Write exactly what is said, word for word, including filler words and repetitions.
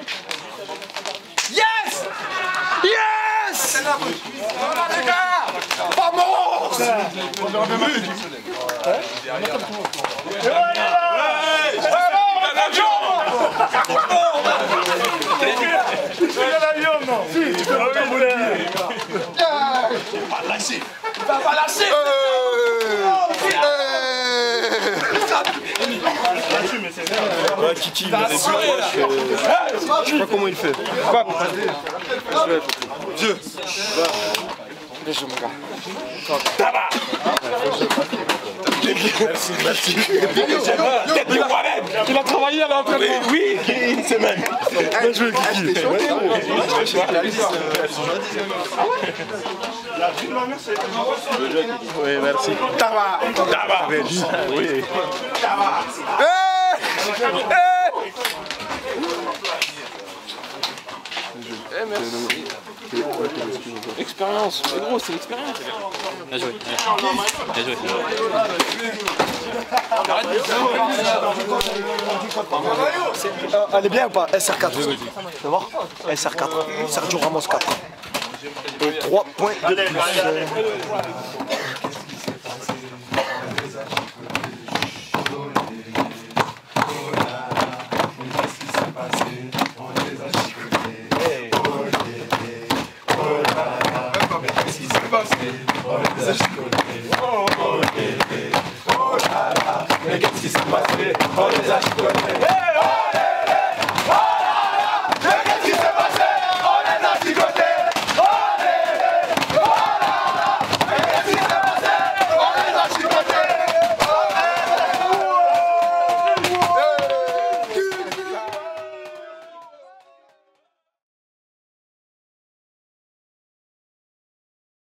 Yes! Yes! Les gars! Vamos! Il va pas lâcher! Ouais, Kiki, il est plus proche. Je sais pas comment il fait. Dieu. Déjà mon gars. Merci, merci. Il a travaillé à l'entraînement. Oui, une semaine. Bien joué, Kiki. Oui, merci. Tava! Tava. Oui. Tava! Eh merci. Expérience, c'est gros, c'est l'expérience. Bien joué. Bien joué. Euh, elle est bien ou pas? S R quatre. Tu voir? S R quatre. Sergio Ramos quatre. Et trois points de plus.